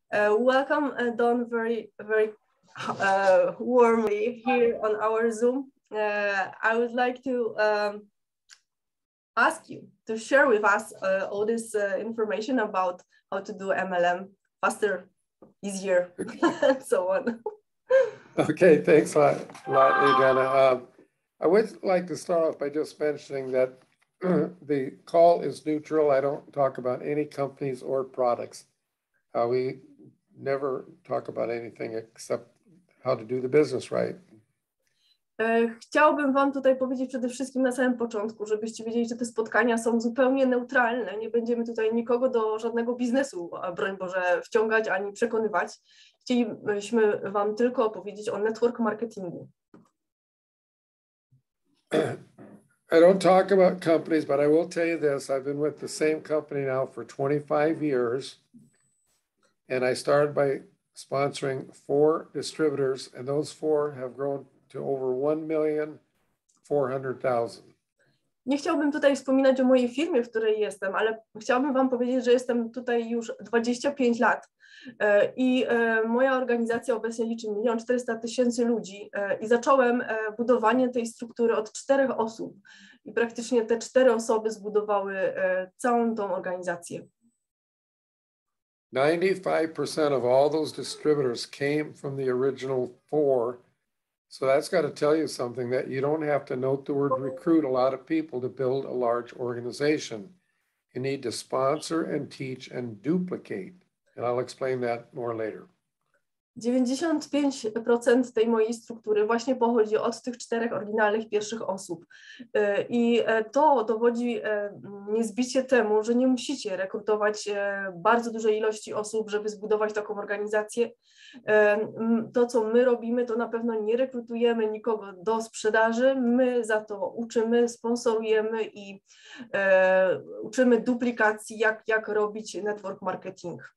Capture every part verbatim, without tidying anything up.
Uh, welcome, uh, Don, very, very uh, warmly here on our Zoom. Uh, I would like to um, ask you to share with us uh, all this uh, information about how to do M L M faster, easier, and so on. Okay, thanks a lot, a lot Adriana. Um, I would like to start off by just mentioning that the call is neutral. I don't talk about any companies or products. Uh, we never talk about anything except how to do the business right. Chciałbym wam tutaj powiedzieć przede wszystkim na samym początku, żebyście wiedzieli, że te spotkania są zupełnie neutralne. Nie będziemy tutaj nikogo do żadnego biznesu, broń Boże, wciągać ani przekonywać. Chcielibyśmy wam tylko opowiedzieć o network marketingu. I don't talk about companies, but I will tell you this. I've been with the same company now for twenty-five years. And I started by sponsoring four distributors, and those four have grown to over one million four hundred thousand. Nie chciałbym tutaj wspominać o mojej firmie, w której jestem, ale chciałabym wam powiedzieć, że jestem tutaj już dwadzieścia pięć lat i moja organizacja obecnie liczy milion czterysta tysięcy ludzi i zacząłem budowanie tej struktury od czterech osób i praktycznie te cztery osoby zbudowały całą tą organizację. ninety-five percent of all those distributors came from the original four. So that's got to tell you something, that you don't have to note the word recruit a lot of people to build a large organization. You need to sponsor and teach and duplicate. And I'll explain that more later. dziewięćdziesiąt pięć procent tej mojej struktury właśnie pochodzi od tych czterech oryginalnych pierwszych osób. I to dowodzi niezbicie temu, że nie musicie rekrutować bardzo dużej ilości osób, żeby zbudować taką organizację. To, co my robimy, to na pewno nie rekrutujemy nikogo do sprzedaży. My za to uczymy, sponsorujemy i uczymy duplikacji, jak, jak robić network marketing.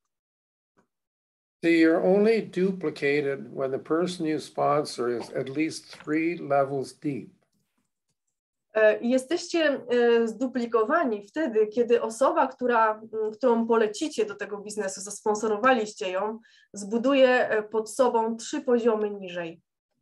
So you're only duplicated when the person you sponsor is at least three levels deep. Jesteście zduplikowani wtedy, kiedy osoba, która, którą polecicie do tego biznesu, zasponsorowaliście ją, zbuduje pod sobą trzy poziomy niżej.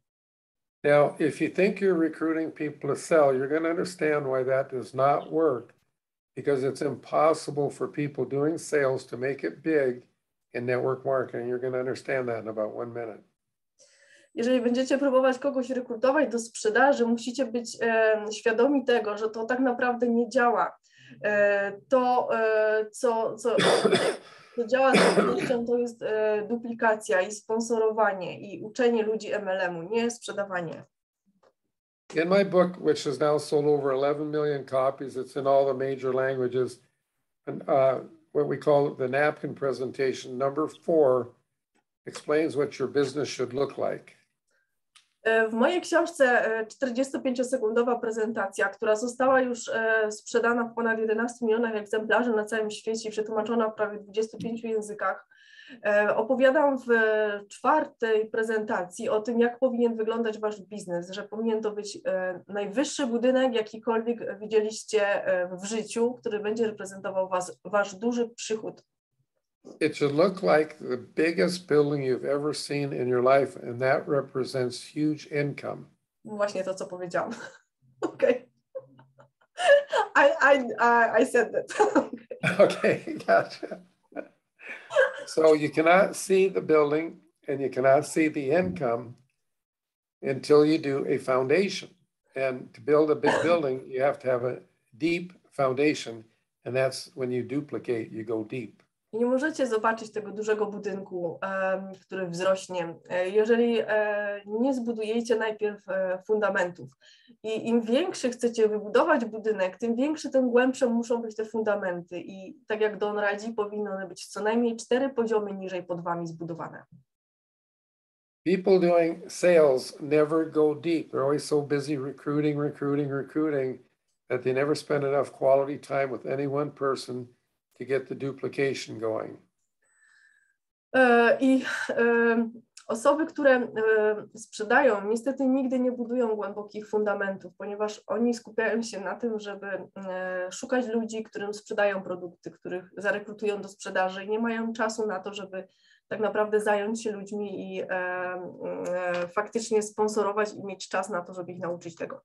Now, if you think you're recruiting people to sell, you're going to understand why that does not work, because it's impossible for people doing sales to make it big in network marketing. You're going to understand that in about one minute. Jeżeli będziecie próbować kogoś rekrutować do sprzedaży, musicie być e, świadomi tego, że to tak naprawdę nie działa. E, to, e, co, co, co działa z pewnością, to jest e, duplikacja i sponsorowanie i uczenie ludzi M L M-u, nie sprzedawanie. In my book, which has now sold over eleven million copies, it's in all the major languages, and uh, what we call the napkin presentation, number four explains what your business should look like. W mojej książce czterdziestopięciosekundowa prezentacja, która została już sprzedana w ponad jedenastu milionach egzemplarzy na całym świecie i przetłumaczona w prawie dwudziestu pięciu językach, opowiadam w czwartej prezentacji o tym, jak powinien wyglądać wasz biznes, że powinien to być najwyższy budynek, jakikolwiek widzieliście w życiu, który będzie reprezentował was, wasz duży przychód. It should look like the biggest building you've ever seen in your life, and that represents huge income. Właśnie to, co powiedziałam. Okay. I, I, I, I said that. Okay, gotcha. So you cannot see the building and you cannot see the income until you do a foundation. And to build a big building, you have to have a deep foundation, and that's when you duplicate, you go deep. Nie możecie zobaczyć tego dużego budynku, um, który wzrośnie, jeżeli e, nie zbudujecie najpierw e, fundamentów. I im większy chcecie wybudować budynek, tym większy, tym głębsze muszą być te fundamenty. I tak jak Don radzi, powinny one być co najmniej cztery poziomy niżej pod wami zbudowane. People doing sales never go deep. They're always so busy recruiting, recruiting, recruiting that they never spend enough quality time with any one person to get the duplication going. I osoby, które sprzedają, niestety nigdy nie budują głębokich fundamentów, ponieważ oni skupiają się na tym, żeby szukać ludzi, którym sprzedają produkty, których zarekrutują do sprzedaży i nie mają czasu na to, żeby tak naprawdę zająć się ludźmi i e, e, faktycznie sponsorować i mieć czas na to, żeby ich nauczyć tego.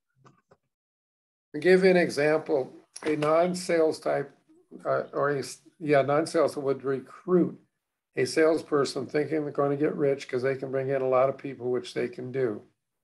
To give you an example, a non-sales type, uh, or a, yeah, non-sales would recruit a salesperson thinking they're going to get rich because they can bring in a lot of people, which they can do.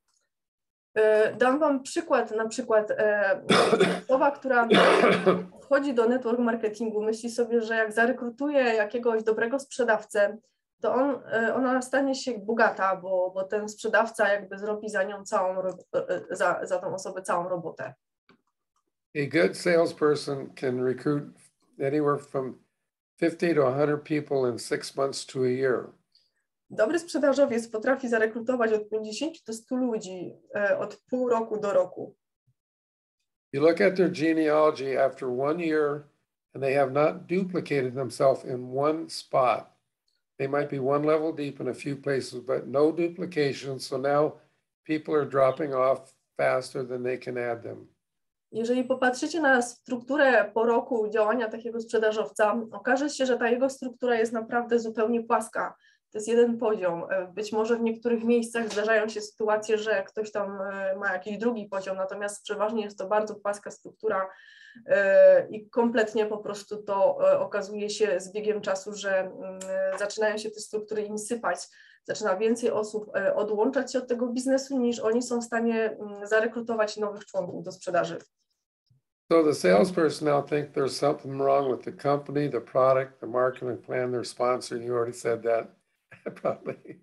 Dam wam przykład, na przykład e, osoba, która wchodzi do network marketingu, myśli sobie, że jak zarekrutuje jakiegoś dobrego sprzedawcę, to on, e, ona stanie się bogata, bo, bo ten sprzedawca jakby zrobi za nią całą, e, za, za tą osobę całą robotę. A good salesperson can recruit anywhere from fifty to one hundred people in six months to a year. Dobry sprzedażowiec potrafi zarekrutować od pięćdziesięciu do stu ludzi e, od pół roku do roku. You look at their genealogy after one year and they have not duplicated themselves in one spot. They might be one level deep in a few places, but no duplication. So now people are dropping off faster than they can add them. Jeżeli popatrzycie na strukturę po roku działania takiego sprzedażowca, okaże się, że ta jego struktura jest naprawdę zupełnie płaska. To jest jeden poziom. Być może w niektórych miejscach zdarzają się sytuacje, że ktoś tam ma jakiś drugi poziom, natomiast przeważnie jest to bardzo płaska struktura i kompletnie po prostu to okazuje się z biegiem czasu, że zaczynają się te struktury im sypać. Zaczyna więcej osób odłączać się od tego biznesu, niż oni są w stanie zarekrutować nowych członków do sprzedaży. So the salesperson now think there's something wrong with the company, the product, the marketing plan, their sponsor. You already said that. Probably.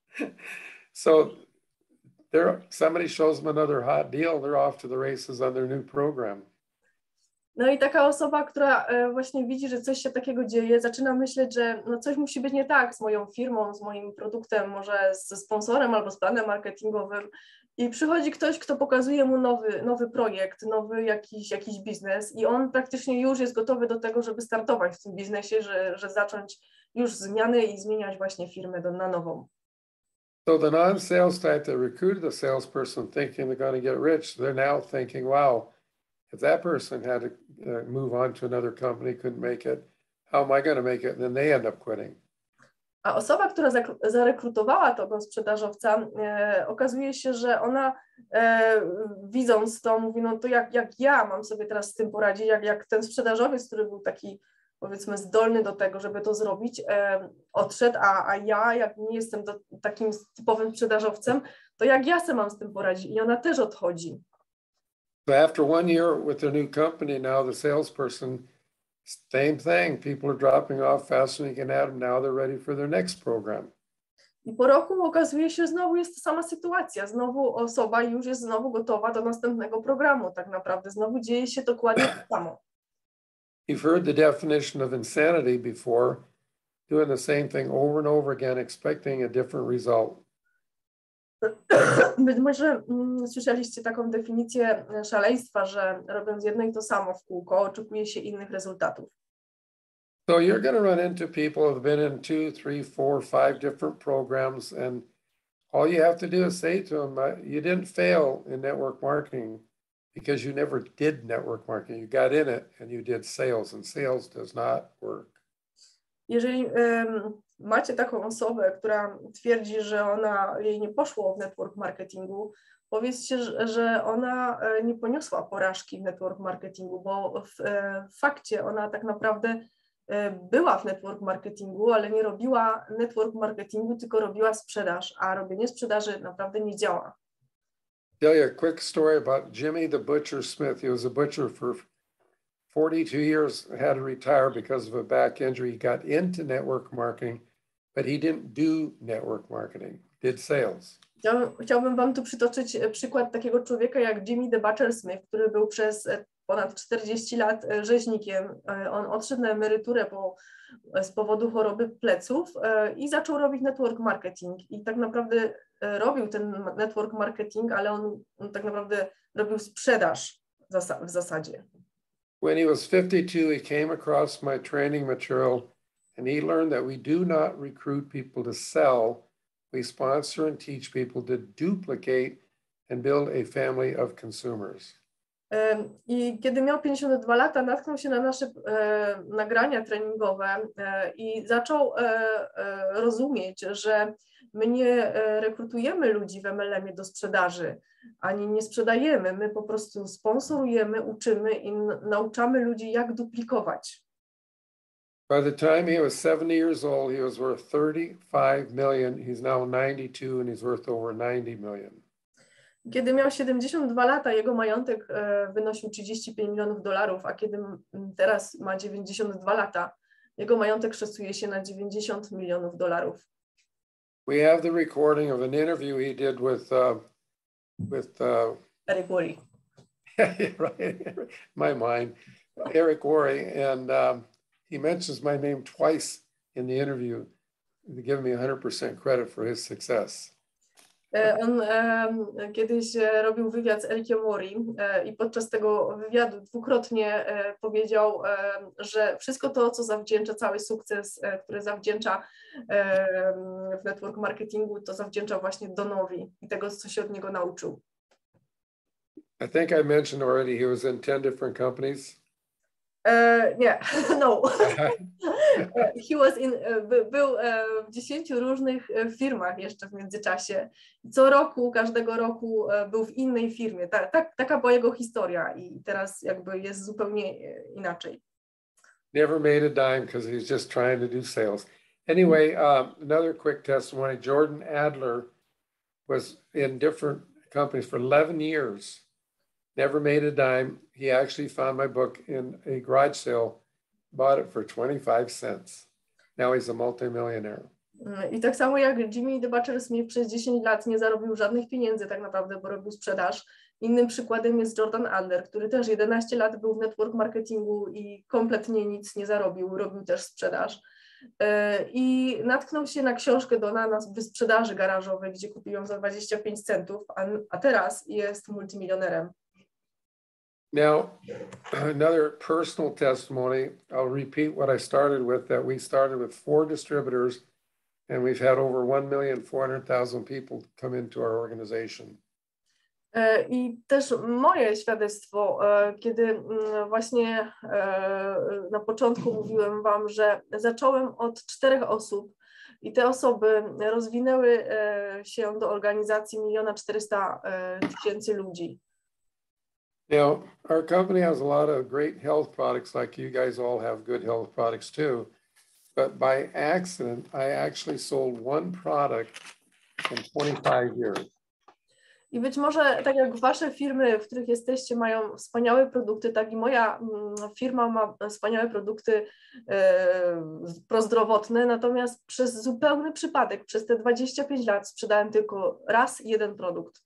So there, somebody shows them another hot deal, they're off to the races on their new program. No i taka osoba, która właśnie widzi, że coś się takiego dzieje, zaczyna myśleć, że no coś musi być nie tak z moją firmą, z moim produktem, może ze sponsorem albo z planem marketingowym. I przychodzi ktoś, kto pokazuje mu nowy, nowy projekt, nowy jakiś, jakiś biznes i on praktycznie już jest gotowy do tego, żeby startować w tym biznesie, że, że zacząć już zmiany i zmieniać właśnie firmę do, na nową. So the non-sales type that recruited the salesperson thinking they're going to get rich, they're now thinking, wow, if that person had to uh, move on to another company, couldn't make it, how am I going to make it? And then they end up quitting. A osoba, która zarekrutowała tego sprzedażowca, e, okazuje się, że ona e, widząc to mówi, no to jak, jak ja mam sobie teraz z tym poradzić, jak, jak ten sprzedażowiec, który był taki powiedzmy zdolny do tego, żeby to zrobić, e, odszedł, a, a ja jak nie jestem do, takim typowym sprzedażowcem, to jak ja sobie mam z tym poradzić i ona też odchodzi. So after one year with their new company, now the salesperson, same thing. People are dropping off faster than you can add them. Now they're ready for their next program. I po roku okazuje się, że znowu jest ta sama sytuacja. Znowu osoba już jest znowu gotowa do następnego programu. Tak naprawdę znowu dzieje się dokładnie to samo. You've heard the definition of insanity before, doing the same thing over and over again, expecting a different result. Być może mm, słyszeliście taką definicję szaleństwa, że robiąc jedno i to samo w kółko, oczekuje się innych rezultatów. So you're going to run into people who've been in two, three, four, five different programs, and all you have to do is say to them, you didn't fail in network marketing because you never did network marketing. You got in it and you did sales, and sales does not work. Jeżeli um, macie taką osobę, która twierdzi, że ona jej nie poszło w network marketingu, powiedzcie, że, że ona nie poniosła porażki w network marketingu, bo w, w fakcie ona tak naprawdę była w network marketingu, ale nie robiła network marketingu, tylko robiła sprzedaż, a robienie sprzedaży naprawdę nie działa. Tell you a quick story about Jimmy the Butcher Smith. He was a butcher for forty-two years, had to retire because of a back injury. He got into network marketing, but he didn't do network marketing, did sales. Chciałbym wam tu przytoczyć przykład takiego człowieka jak Jimmy the Butcher Smith, który był przez ponad czterdzieści lat rzeźnikiem. On odszedł na emeryturę po, z powodu choroby pleców i zaczął robić network marketing. I tak naprawdę robił ten network marketing, ale on, on tak naprawdę robił sprzedaż w zasadzie. When he was fifty-two, he came across my training material and he learned that we do not recruit people to sell. We sponsor and teach people to duplicate and build a family of consumers. I kiedy miał pięćdziesiąt dwa lata, natknął się na nasze e, nagrania treningowe e, i zaczął e, e, rozumieć, że my nie rekrutujemy ludzi w M L M-ie do sprzedaży, ani nie sprzedajemy, my po prostu sponsorujemy, uczymy i nauczamy ludzi, jak duplikować. By the time he was seventy years old, he was worth thirty-five million. He's now ninety-two and he's worth over ninety million. Kiedy miał siedemdziesiąt dwa lata, jego majątek e, wynosił trzydzieści pięć milionów dolarów, a kiedy teraz ma dziewięćdziesiąt dwa lata, jego majątek szacuje się na dziewięćdziesiąt milionów dolarów. We have the recording of an interview he did with uh, with uh, Eric Worre. right, my mind, Eric Worre, and um, he mentions my name twice in the interview, giving me one hundred percent credit for his success. On e, kiedyś robił wywiad z Ericiem Worre e, i podczas tego wywiadu dwukrotnie e, powiedział, e, że wszystko to, co zawdzięcza, cały sukces, e, który zawdzięcza e, w network marketingu, to zawdzięcza właśnie Donowi i tego, co się od niego nauczył. I think I mentioned already he was in ten different companies. E, nie, no. He was in, by, był w dziesięciu różnych firmach jeszcze w międzyczasie. Co roku, każdego roku był w innej firmie. Ta, ta, taka była jego historia i teraz jakby jest zupełnie inaczej. Never made a dime because he's just trying to do sales. Anyway, um, another quick testimony. Jordan Adler was in different companies for eleven years. Never made a dime. He actually found my book in a garage sale, bought it for twenty-five cents. Now he's a multimillionaire. I tak samo jak Jimmy DeBacher Smith przez dziesięć lat nie zarobił żadnych pieniędzy tak naprawdę, bo robił sprzedaż. Innym przykładem jest Jordan Adler, który też jedenaście lat był w network marketingu i kompletnie nic nie zarobił, robił też sprzedaż. I natknął się na książkę Dona na wyprzedaży garażowej, gdzie kupił ją za dwadzieścia pięć centów, a, a teraz jest multimilionerem. Now, another personal testimony, I'll repeat what I started with, that we started with four distributors and we've had over one million four hundred thousand people come into our organization. I też moje świadectwo, kiedy właśnie na początku mówiłem wam, że zacząłem od czterech osób i te osoby rozwinęły się do organizacji miliona czterysta tysięcy ludzi. Now, our company has a lot of great health products, like you guys all have good health products too. But by accident, I actually sold one product in twenty-five years. I być może tak jak wasze firmy, w których jesteście, mają wspaniałe produkty, tak i moja firma ma wspaniałe produkty e, prozdrowotne, natomiast przez zupełny przypadek, przez te dwadzieścia pięć lat sprzedałem tylko raz jeden produkt.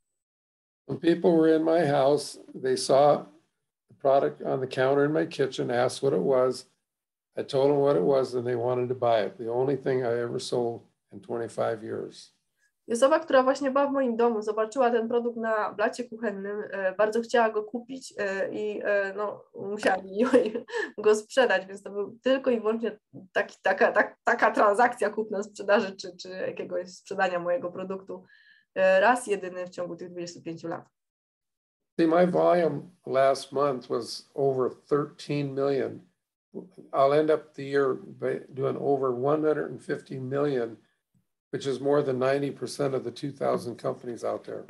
When people were in my house, they saw the product on the counter in my kitchen, asked what it was. I told them what it was and they wanted to buy it. The only thing I ever sold in twenty-five years. I osoba, która właśnie była w moim domu, zobaczyła ten produkt na blacie kuchennym, e, bardzo chciała go kupić e, i e, no, musiała mi go sprzedać, więc to był tylko i wyłącznie taki, taka, tak, taka transakcja kupna-sprzedaży czy, czy jakiegoś sprzedania mojego produktu. Raz jedyny w ciągu tych dwudziestu pięciu lat. See, my volume last month was over thirteen million. I'll end up the year by doing over one hundred fifty million, which is more than ninety percent of the two thousand companies out there.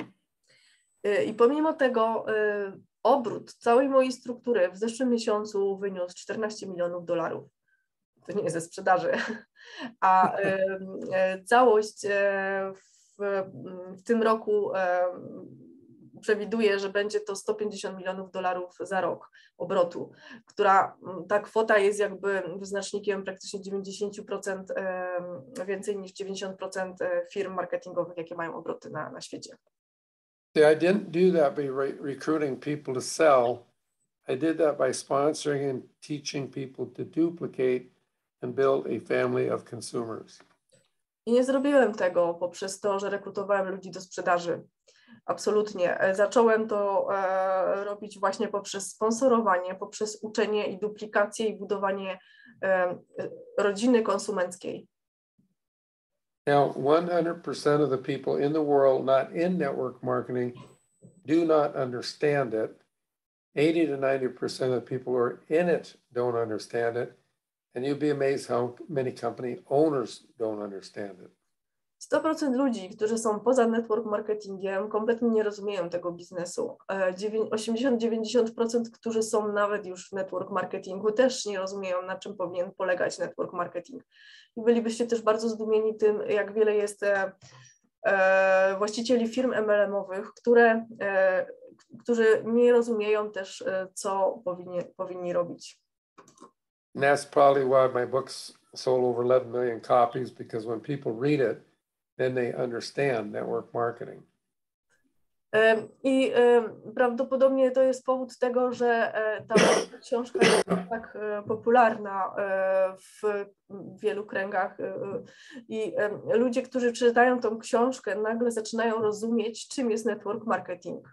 I pomimo tego obrót całej mojej struktury w zeszłym miesiącu wyniósł czternaście milionów dolarów. To nie jest ze sprzedaży, a całość w W, w tym roku e, przewiduję, że będzie to sto pięćdziesiąt milionów dolarów za rok obrotu, która ta kwota jest jakby wyznacznikiem praktycznie dziewięćdziesiąt procent e, więcej niż dziewięćdziesiąt procent firm marketingowych, jakie mają obroty na, na świecie. See, I didn't do that by re recruiting people to sell. I did that by sponsoring and teaching people to duplicate and build a family of consumers. I nie zrobiłem tego poprzez to, że rekrutowałem ludzi do sprzedaży. Absolutnie. Zacząłem to e, robić właśnie poprzez sponsorowanie, poprzez uczenie i duplikację i budowanie e, rodziny konsumenckiej. Now, one hundred percent of the people in the world not in network marketing do not understand it. eighty to ninety percent of the people who are in it don't understand it. And you'd be amazed how many company owners don't understand it. sto procent ludzi, którzy są poza network marketingiem, kompletnie nie rozumieją tego biznesu. osiemdziesiąt do dziewięćdziesięciu procent, którzy są nawet już w network marketingu, też nie rozumieją, na czym powinien polegać network marketing. I bylibyście też bardzo zdumieni tym, jak wiele jest e, e, właścicieli firm M L M-owych, które, e, którzy nie rozumieją też, e, co powinni, powinni robić. And that's probably why my book's sold over eleven million copies, because when people read it, then they understand network marketing. I prawdopodobnie to jest powód tego, że ta książka jest tak popularna w wielu kręgach i ludzie, którzy czytają tą książkę, nagle zaczynają rozumieć, czym jest network marketing.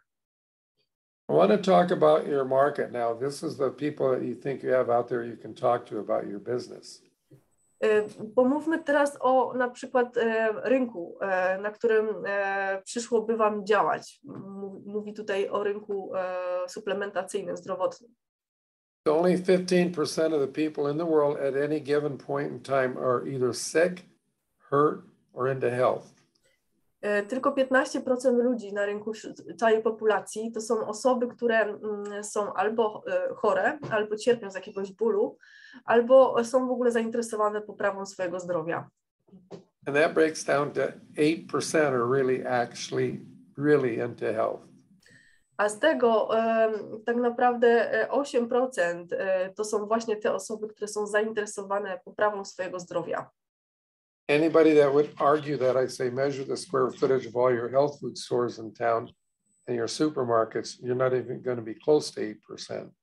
I want to talk about your market now. This is the people that you think you have out there you can talk to about your business. Pomówmy teraz o na przykład rynku, na którym przyszłoby Wam działać. Mówi tutaj o rynku suplementacyjnym, zdrowotnym. Only fifteen percent of the people in the world at any given point in time are either sick, hurt, or into health. Tylko piętnaście procent ludzi na rynku całej populacji to są osoby, które są albo chore, albo cierpią z jakiegoś bólu, albo są w ogóle zainteresowane poprawą swojego zdrowia. And that breaks down to eight percent are really actually really into health. A z tego tak naprawdę osiem procent to są właśnie te osoby, które są zainteresowane poprawą swojego zdrowia. Anybody that would argue that, I say measure the square footage of all your health food stores in town and your supermarkets, you're not even going to be close to eight percent.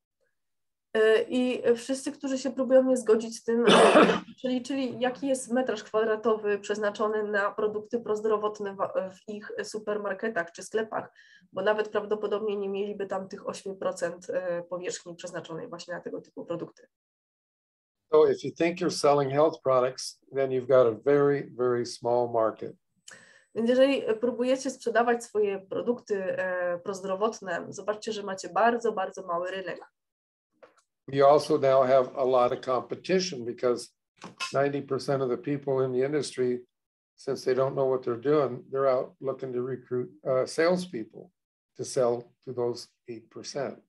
I wszyscy, którzy się próbują nie zgodzić z tym, czyli, czyli jaki jest metraż kwadratowy przeznaczony na produkty prozdrowotne w ich supermarketach czy sklepach, bo nawet prawdopodobnie nie mieliby tam tych osiem procent powierzchni przeznaczonej właśnie na tego typu produkty. So if you think you're selling health products, then you've got a very, very small market. Więc jeżeli próbujecie sprzedawać swoje produkty e, prozdrowotne, zobaczcie, że macie bardzo, bardzo mały rynek. You also now have a lot of competition because ninety percent of the people in the industry, since they don't know what they're doing, they're out looking to recruit uh, salespeople to sell to those eight percent.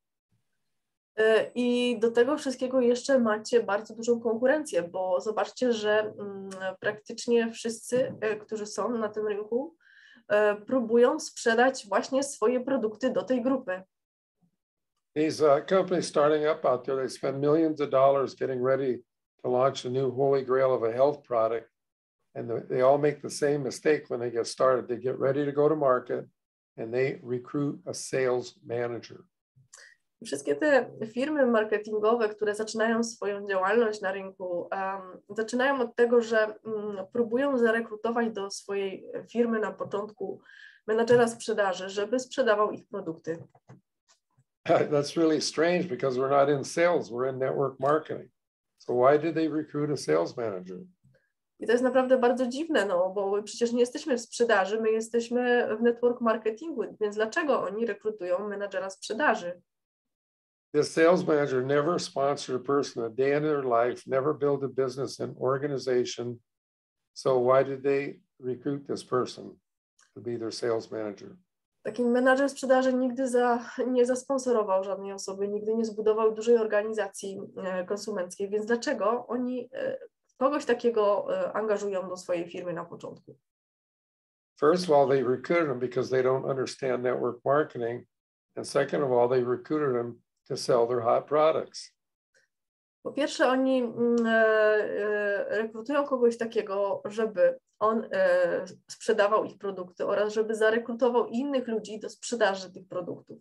I do tego wszystkiego jeszcze macie bardzo dużą konkurencję, bo zobaczcie, że mm, praktycznie wszyscy, którzy są na tym rynku, próbują sprzedać właśnie swoje produkty do tej grupy. These uh, companies starting up out there, they spend millions of dollars getting ready to launch a new holy grail of a health product, and the, they all make the same mistake when they get started. They get ready to go to market, and they recruit a sales manager. Wszystkie te firmy marketingowe, które zaczynają swoją działalność na rynku, um, zaczynają od tego, że um, próbują zarekrutować do swojej firmy na początku menadżera sprzedaży, żeby sprzedawał ich produkty. That's really strange because we're not in sales, we're in network marketing. So why did they recruit a sales manager? I to jest naprawdę bardzo dziwne, no bo przecież nie jesteśmy w sprzedaży, my jesteśmy w network marketingu, więc dlaczego oni rekrutują menadżera sprzedaży? The sales manager never sponsored a person a day in their life, never built a business and organization. So why did they recruit this person to be their sales manager? Taki menadżer sprzedaży nigdy za, nie zasponsorował żadnej osoby, nigdy nie zbudował dużej organizacji e, konsumenckiej, więc dlaczego oni e, kogoś takiego e, angażują do swojej firmy na początku? First of all, they recruited them because they don't understand network marketing. And second of all, they recruited them to sell their hot products. Po pierwsze, oni mm, e, rekrutują kogoś takiego, żeby on e, sprzedawał ich produkty oraz żeby zarekrutował innych ludzi do sprzedaży tych produktów.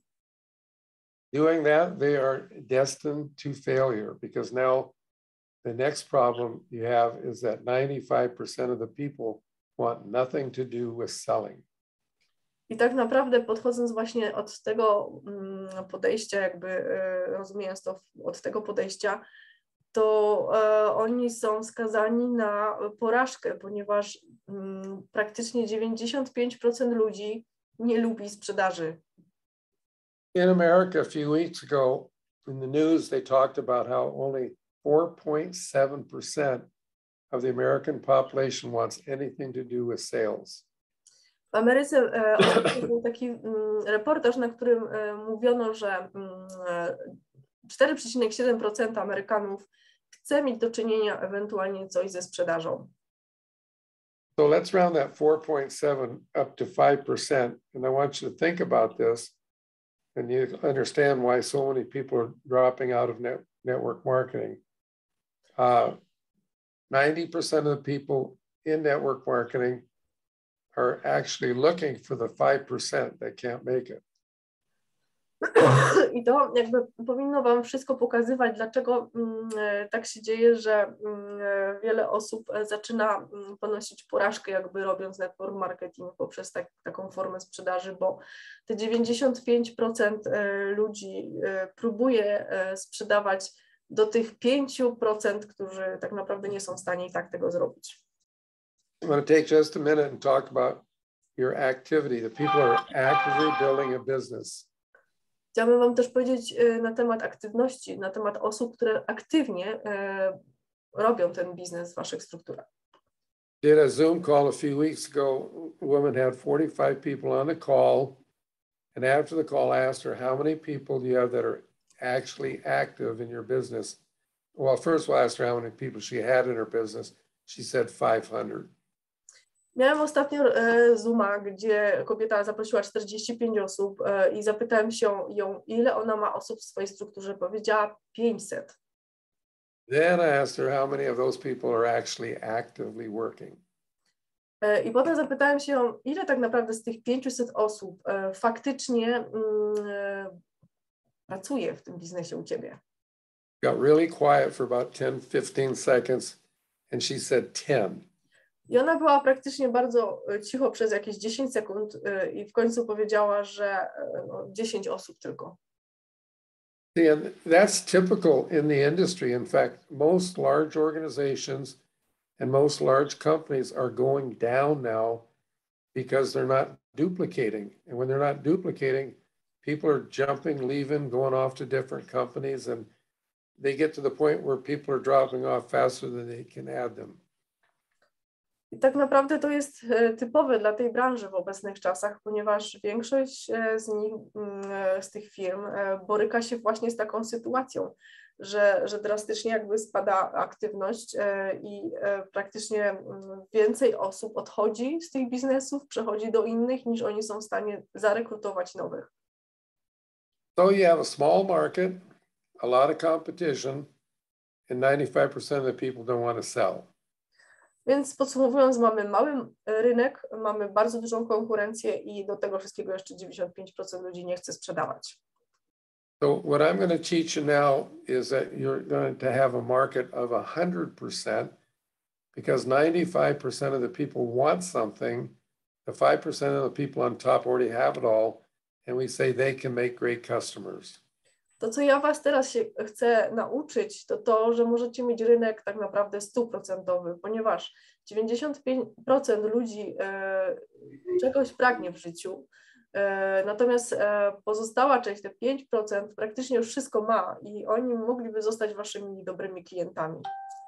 Doing that, they are destined to failure because now the next problem you have is that ninety-five percent of the people want nothing to do with selling. I tak naprawdę podchodząc właśnie od tego mm, podejścia, jakby e, rozumiejąc to od tego podejścia, to e, oni są skazani na porażkę, ponieważ mm, praktycznie dziewięćdziesiąt pięć procent ludzi nie lubi sprzedaży. In America, a few weeks ago, in the news, they talked about how only four point seven percent of the American population wants anything to do with sales. W Ameryce e, był taki mm, reportaż, na którym e, mówiono, że mm, cztery przecinek siedem procent Amerykanów chce mieć do czynienia ewentualnie coś ze sprzedażą. So let's round that four point seven up to five percent. And I want you to think about this and you understand why so many people are dropping out of net, network marketing. Uh, ninety percent of the people in network marketing are actually looking for the five percent that can't make it. I to jakby powinno wam wszystko pokazywać, dlaczego mm, tak się dzieje, że mm, wiele osób zaczyna mm, ponosić porażkę, jakby robiąc network marketing poprzez tak, taką formę sprzedaży, bo te dziewięćdziesiąt pięć procent ludzi próbuje sprzedawać do tych pięć procent, którzy tak naprawdę nie są w stanie i tak tego zrobić. I'm going to take just a minute and talk about your activity. The people are actively building a business. Chciałabym wam też powiedzieć na temat aktywności, na temat osób, które aktywnie e, robią ten biznes w waszych strukturach. Did a Zoom call a few weeks ago. A woman had forty-five people on the call, and after the call, I asked her, "How many people do you have that are actually active in your business?" Well, first of all, I asked her how many people she had in her business. She said five hundred. Miałem ostatnio e, Zooma, gdzie kobieta zaprosiła czterdzieści pięć osób e, i zapytałem się ją, ile ona ma osób w swojej strukturze. Powiedziała pięćset. Then I asked her how many of those people are actually actively working. E, I potem zapytałem się ją, ile tak naprawdę z tych pięciuset osób e, faktycznie mm, e, pracuje w tym biznesie u ciebie. Got really quiet for about ten, fifteen seconds, and she said ten. I ona była praktycznie bardzo cicho przez jakieś dziesięć sekund i w końcu powiedziała, że no, dziesięć osób tylko. And that's typical in the industry. In fact, most large organizations and most large companies are going down now because they're not duplicating. And when they're not duplicating, people are jumping, leaving, going off to different companies, and they get to the point where people are dropping off faster than they can add them. I tak naprawdę to jest typowe dla tej branży w obecnych czasach, ponieważ większość z nich, z tych firm boryka się właśnie z taką sytuacją, że, że drastycznie jakby spada aktywność i praktycznie więcej osób odchodzi z tych biznesów, przechodzi do innych, niż oni są w stanie zarekrutować nowych. So you have a small market, a lot of competition, and ninety-five percent of the people don't want to sell. Więc podsumowując, mamy mały rynek, mamy bardzo dużą konkurencję i do tego wszystkiego jeszcze dziewięćdziesiąt pięć procent ludzi nie chce sprzedawać. So what I'm going to teach you now is that you're going to have a market of one hundred percent because ninety-five percent of the people want something. The five percent of the people on top already have it all, and we say they can make great customers. To, co ja was teraz się chcę nauczyć, to to, że możecie mieć rynek tak naprawdę stuprocentowy, ponieważ dziewięćdziesiąt pięć procent ludzi e, czegoś pragnie w życiu, e, natomiast e, pozostała część, te pięć procent praktycznie już wszystko ma i oni mogliby zostać waszymi dobrymi klientami.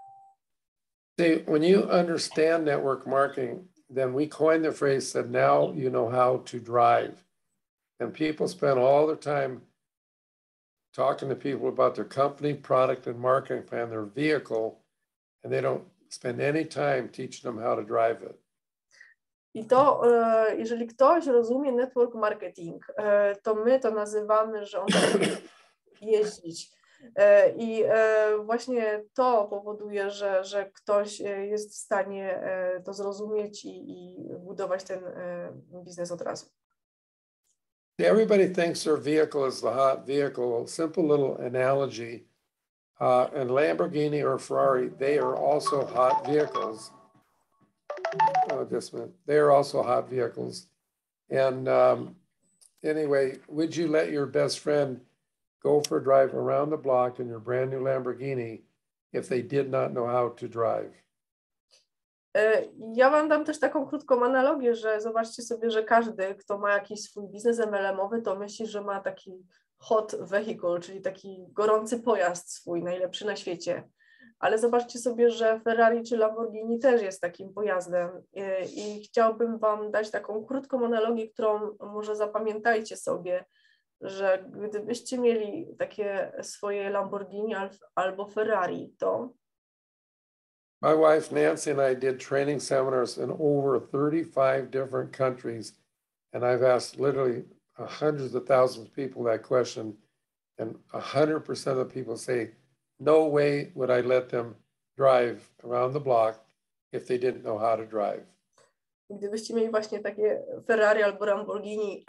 See, when you understand network marketing, then we coined the phrase that now you know how to drive. And people spend all their time talking to people about their company, product, and marketing plan, their vehicle, and they don't spend any time teaching them how to drive it. I to, jeżeli ktoś rozumie network marketing, to my to nazywamy, że on chce jeździć. I właśnie to powoduje, że, że ktoś jest w stanie to zrozumieć i, i budować ten biznes od razu. Everybody thinks their vehicle is the hot vehicle. A simple little analogy, uh, and Lamborghini or Ferrari, they are also hot vehicles. Oh, just a minute. They are also hot vehicles. And um, anyway, would you let your best friend go for a drive around the block in your brand new Lamborghini if they did not know how to drive? Ja wam dam też taką krótką analogię, że zobaczcie sobie, że każdy, kto ma jakiś swój biznes em el em-owy, to myśli, że ma taki hot vehicle, czyli taki gorący pojazd swój, najlepszy na świecie. Ale zobaczcie sobie, że Ferrari czy Lamborghini też jest takim pojazdem i chciałbym wam dać taką krótką analogię, którą może zapamiętajcie sobie, że gdybyście mieli takie swoje Lamborghini albo Ferrari, to My wife Nancy and I did training seminars in over thirty-five different countries, and I've asked literally hundreds of thousands of people that question, and one hundred percent of the people say, no way would I let them drive around the block if they didn't know how to drive. Gdybyście mieli właśnie takie Ferrari albo Lamborghini,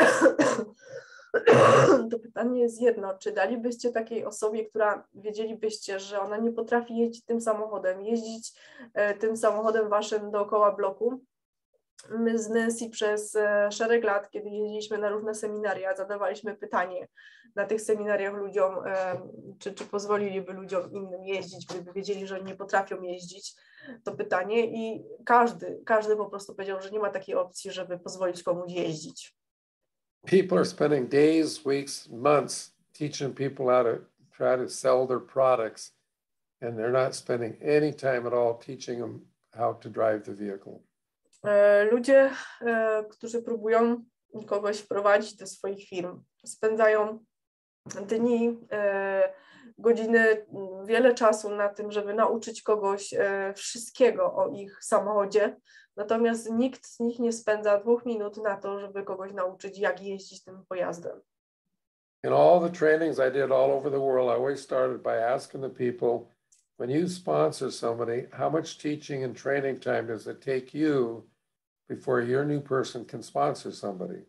to pytanie jest jedno, czy dalibyście takiej osobie, która wiedzielibyście, że ona nie potrafi jeździć tym samochodem, jeździć e, tym samochodem waszym dookoła bloku? My z Nancy przez e, szereg lat, kiedy jeździliśmy na różne seminaria, zadawaliśmy pytanie na tych seminariach ludziom, e, czy, czy pozwoliliby ludziom innym jeździć, gdyby wiedzieli, że nie potrafią jeździć, to pytanie i każdy, każdy po prostu powiedział, że nie ma takiej opcji, żeby pozwolić komuś jeździć. People are spending days, weeks, months teaching people how to try to sell their products, and they're not spending any time at all teaching them how to drive the vehicle. Ludzie, którzy próbują kogoś wprowadzić do swoich firm, spędzają dni, godziny, wiele czasu na tym, żeby nauczyć kogoś wszystkiego o ich samochodzie, natomiast nikt z nich nie spędza dwóch minut na to, żeby kogoś nauczyć, jak jeździć tym pojazdem. In all the trainings I did all over the world, I always started by asking the people, when you sponsor somebody, how much teaching and training time does it take you before your new person can sponsor somebody?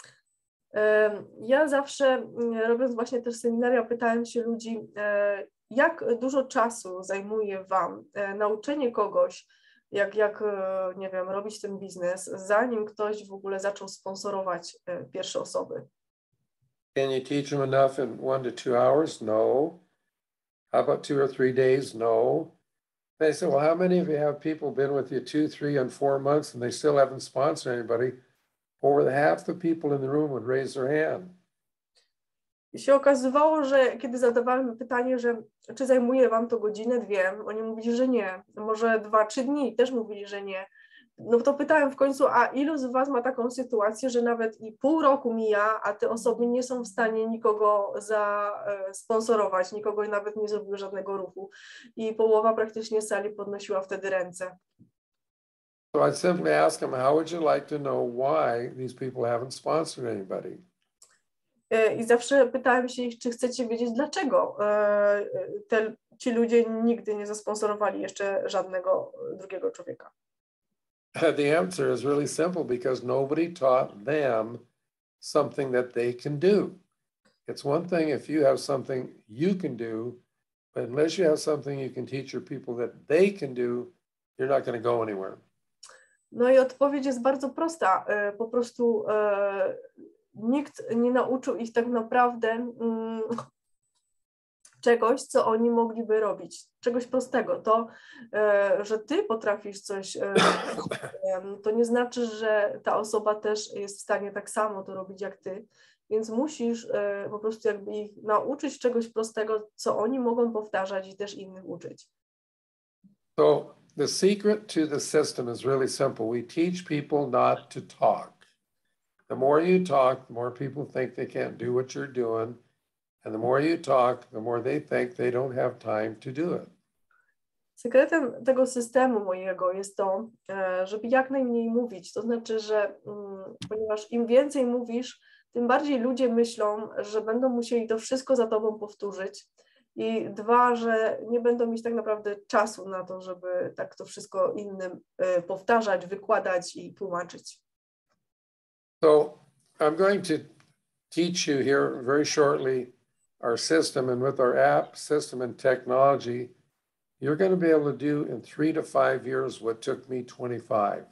Ja zawsze, robiąc właśnie też seminaria, pytałem się ludzi, jak dużo czasu zajmuje wam nauczenie kogoś, jak, jak, nie wiem, robić ten biznes, zanim ktoś w ogóle zaczął sponsorować pierwsze osoby. Can you teach them enough in one to two hours? No. How about two or three days? No. They say, well, how many of you have people been with you two, three, and four months and they still haven't sponsored anybody? Over half the people in the room would raise their hand. I się okazywało, że kiedy zadawałem pytanie, że czy zajmuje wam to godzinę, dwie, oni mówili, że nie. Może dwa, trzy dni też mówili, że nie. No to pytałem w końcu, a ilu z was ma taką sytuację, że nawet i pół roku mija, a te osoby nie są w stanie nikogo zasponsorować, nikogo nawet nie zrobiły żadnego ruchu. I połowa praktycznie sali podnosiła wtedy ręce. So I simply ask them, how would you like to know why these people haven't sponsored anybody? I zawsze pytałem się ich, czy chcecie wiedzieć, dlaczego te, ci ludzie nigdy nie zasponsorowali jeszcze żadnego drugiego człowieka. The answer is really simple, because nobody taught them something that they can do. It's one thing if you have something you can do, but unless you have something you can teach your people that they can do, you're not going to go anywhere. No i odpowiedź jest bardzo prosta. Po prostu e, nikt nie nauczył ich tak naprawdę mm, czegoś, co oni mogliby robić. Czegoś prostego. To, e, że ty potrafisz coś, e, to nie znaczy, że ta osoba też jest w stanie tak samo to robić jak ty. Więc musisz e, po prostu jakby ich nauczyć czegoś prostego, co oni mogą powtarzać i też innych uczyć. So the secret to the system is really simple. We teach people not to talk. The more you talk, the more people think they can't do what you're doing. And the more you talk, the more they think they don't have time to do it. Sekretem tego systemu mojego jest to, żeby jak najmniej mówić. To znaczy, że ponieważ im więcej mówisz, tym bardziej ludzie myślą, że będą musieli to wszystko za tobą powtórzyć. I dwa, że nie będą mieć tak naprawdę czasu na to, żeby tak to wszystko innym powtarzać, wykładać i tłumaczyć. So I'm going to teach you here very shortly our system, and with our app system and technology, you're going to be able to do in three to five years what took me twenty-five.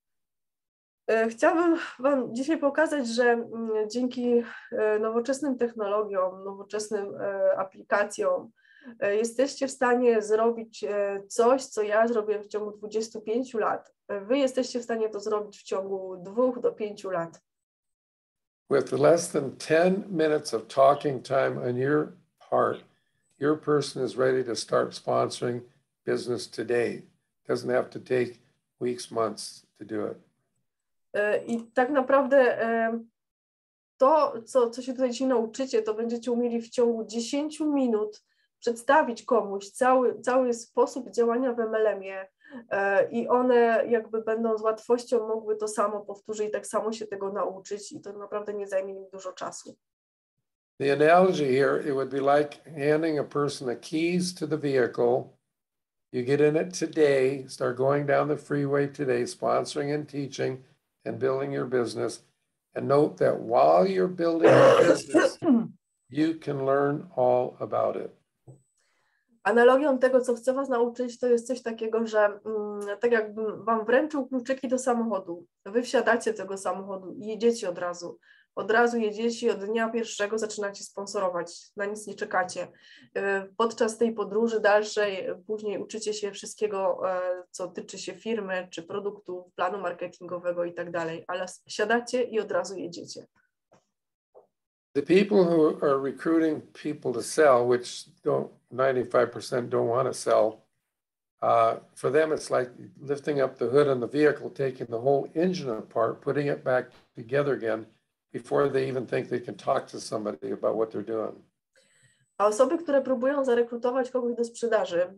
Chciałabym wam dzisiaj pokazać, że dzięki nowoczesnym technologiom, nowoczesnym aplikacjom e, jesteście w stanie zrobić e, coś, co ja zrobiłem w ciągu dwudziestu pięciu lat. E, Wy jesteście w stanie to zrobić w ciągu dwóch do pięciu lat. With less than ten minutes of talking time on your part, your person is ready to start sponsoring business today. Doesn't have to take weeks, months to do it. E, I tak naprawdę e, to, co, co się tutaj dzisiaj nauczycie, to będziecie umieli w ciągu dziesięciu minut przedstawić komuś cały, cały sposób działania w M L M-ie e, i one jakby będą z łatwością mogły to samo powtórzyć i tak samo się tego nauczyć i to naprawdę nie zajmie im dużo czasu. The analogy here, it would be like handing a person the keys to the vehicle. You get in it today, start going down the freeway today, sponsoring and teaching and building your business. And note that while you're building your business, you can learn all about it. Analogią tego, co chcę Was nauczyć, to jest coś takiego, że mm, tak jakbym Wam wręczył kluczyki do samochodu. Wy wsiadacie do tego samochodu i jedziecie od razu. Od razu jedziecie i od dnia pierwszego zaczynacie sponsorować, na nic nie czekacie. Podczas tej podróży dalszej później uczycie się wszystkiego, co tyczy się firmy, czy produktu, planu marketingowego i tak dalej, ale siadacie i od razu jedziecie. The people who are recruiting people to sell, which don't ninety-five percent don't want to sell, uh, for them it's like lifting up the hood on the vehicle, taking the whole engine apart, putting it back together again before they even think they can talk to somebody about what they're doing. A osoby, które próbują zarekrutować kogoś do sprzedaży,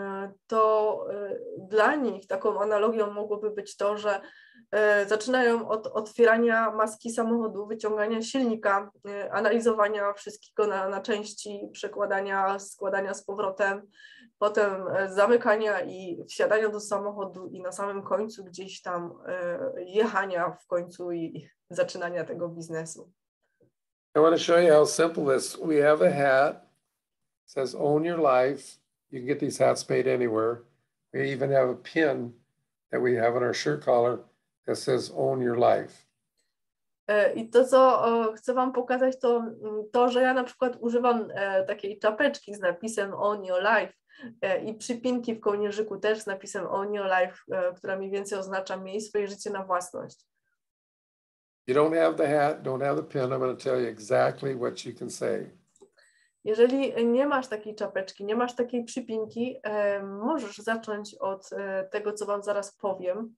to dla nich taką analogią mogłoby być to, że zaczynają od otwierania maski samochodu, wyciągania silnika, analizowania wszystkiego na, na części, przekładania, składania z powrotem, potem zamykania i wsiadania do samochodu i na samym końcu gdzieś tam jechania w końcu i zaczynania tego biznesu. I want to show you how simple this. We have a hat. It says own your life. You can get these hats made anywhere. We even have a pin that we have on our shirt collar that says own your life. I to, co chcę Wam pokazać, to to, że ja na przykład używam takiej czapeczki z napisem Own Your Life i przypinki w kołnierzyku też z napisem Own Your Life, która mniej więcej oznacza miej swoje życie na własność. You don't have the hat, don't have the pin, I'm going to tell you exactly what you can say. Jeżeli nie masz takiej czapeczki, nie masz takiej przypinki, możesz zacząć od tego, co Wam zaraz powiem.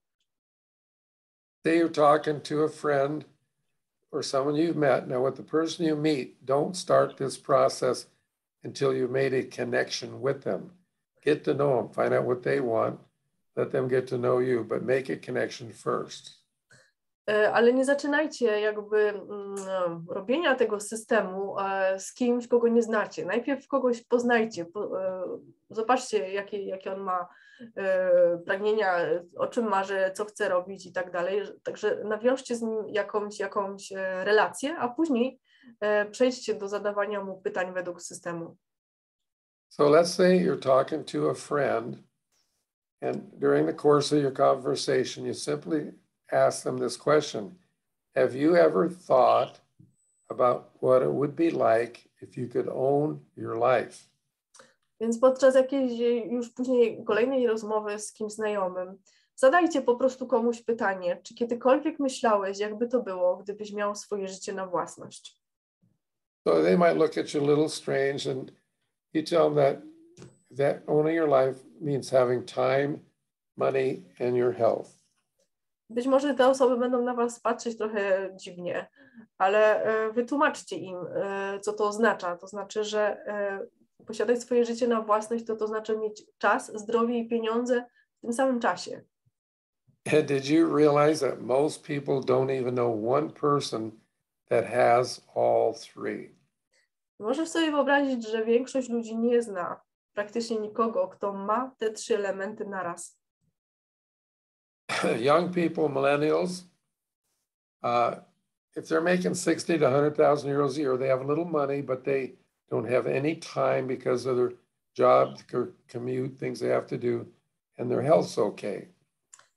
Say you're talking to a friend or someone you've met. Now with the person you meet, don't start this process until you've made a connection with them. Get to know them, find out what they want, let them get to know you, but make a connection first. Ale nie zaczynajcie jakby mm, robienia tego systemu e, z kimś, kogo nie znacie. Najpierw kogoś poznajcie, po, e, zobaczcie, jakie, jakie on ma e, pragnienia, o czym marzy, co chce robić i tak dalej. Także nawiążcie z nim jakąś, jakąś relację, a później e, przejdźcie do zadawania mu pytań według systemu. So let's say you're talking to a friend and during the course of your conversation, you simply ask them this question. Have you ever thought about what it would be like if you could own your life? Więc podczas jakiejś już później kolejnej rozmowy z kimś znajomym, zadajcie po prostu komuś pytanie, czy kiedykolwiek myślałeś, jakby to było, gdybyś miał swoje życie na własność? So they might look at you a little strange and you tell them that, that owning your life means having time, money, and your health. Być może te osoby będą na Was patrzeć trochę dziwnie, ale wytłumaczcie im, co to oznacza. To znaczy, że posiadać swoje życie na własność, to to znaczy mieć czas, zdrowie i pieniądze w tym samym czasie. And did you realize that most people don't even know one person that has all three? Możesz sobie wyobrazić, że większość ludzi nie zna praktycznie nikogo, kto ma te trzy elementy naraz. Young people, millennials, uh, if they're making sixty to one hundred thousand euros a year, they have a little money, but they don't have any time because of their job, commute, things they have to do, and their health's okay.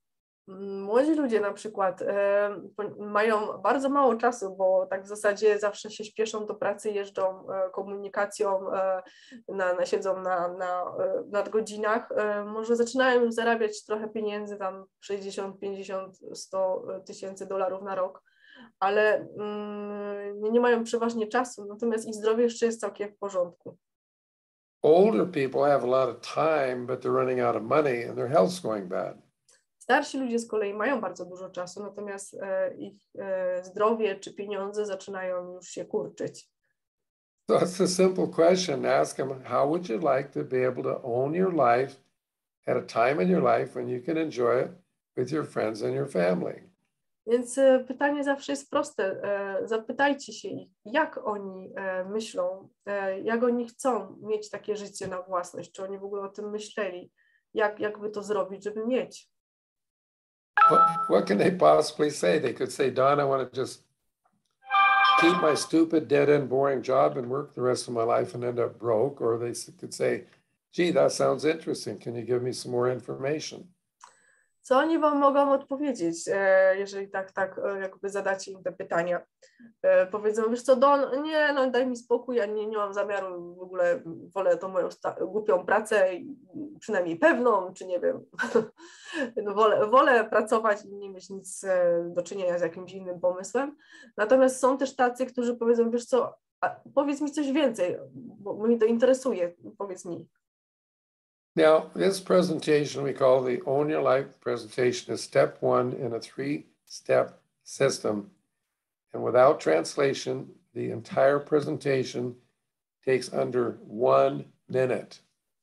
Młodzi ludzie na przykład e, mają bardzo mało czasu, bo tak w zasadzie zawsze się śpieszą do pracy, jeżdżą e, komunikacją, e, na, na, siedzą na, na e, nadgodzinach. E, może zaczynają już zarabiać trochę pieniędzy, tam sześćdziesiąt, pięćdziesiąt, sto tysięcy dolarów na rok, ale mm, nie mają przeważnie czasu, natomiast ich zdrowie jeszcze jest całkiem w porządku. Older people have a lot of time, but they're running out of money and their health's going bad. Starsi ludzie z kolei mają bardzo dużo czasu, natomiast e, ich e, zdrowie czy pieniądze zaczynają już się kurczyć. So it's a simple question. Ask them, how would you like to be able to own your life at a time in your life when you can enjoy it with your friends and your family? Więc e, pytanie zawsze jest proste. E, zapytajcie się ich, jak oni e, myślą, e, jak oni chcą mieć takie życie na własność, czy oni w ogóle o tym myśleli, jak, jakby to zrobić, żeby mieć. What, what can they possibly say? They could say, Don, I want to just keep my stupid, dead-end, boring job and work the rest of my life and end up broke. Or they could say, gee, that sounds interesting. Can you give me some more information? Co oni wam mogą odpowiedzieć, e, jeżeli tak, tak e, jakby zadacie im te pytania? E, powiedzą, wiesz co, Don, nie, no daj mi spokój, ja nie, nie mam zamiaru w ogóle, wolę tą moją głupią pracę, przynajmniej pewną, czy nie wiem, no, wolę, wolę pracować i nie mieć nic e, do czynienia z jakimś innym pomysłem. Natomiast są też tacy, którzy powiedzą, wiesz co, a powiedz mi coś więcej, bo mnie to interesuje, powiedz mi. Now, this presentation we call the Own Your Life presentation is step one in a three-step system. And without translation, the entire presentation takes under one minute.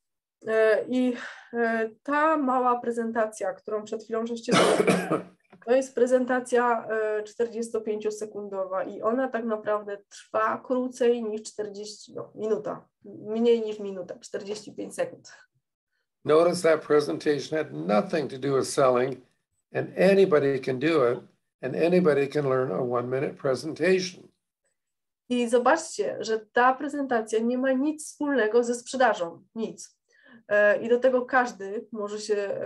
I ta mała prezentacja, którą przed chwilą żeście zrobili, to jest prezentacja czterdziestopięciosekundowa i ona tak naprawdę trwa krócej niż czterdzieści, no, minuta, mniej niż minuta, czterdzieści pięć sekund. Notice that presentation had nothing to do with selling, and anybody can do it, and anybody can learn a one-minute presentation. I zobaczcie, że ta prezentacja nie ma nic wspólnego ze sprzedażą, nic. I do tego każdy może się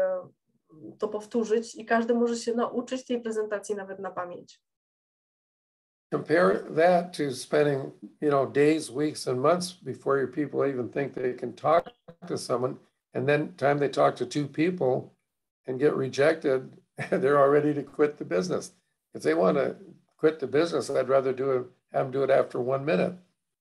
to powtórzyć i każdy może się nauczyć tej prezentacji nawet na pamięć. Compare that to spending, you know, days, weeks, and months before your people even think they can talk to someone. And then time they talk to two people and get rejected, they're all ready to quit the business. If they want to quit the business, I'd rather do it, have them do it after one minute.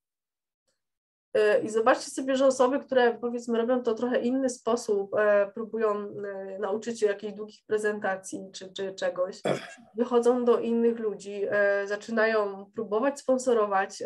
I zobaczcie sobie, że osoby, które powiedzmy robią to trochę inny sposób, próbują nauczyć się jakichś długich prezentacji czy, czy czegoś, wychodzą do innych ludzi, zaczynają próbować sponsorować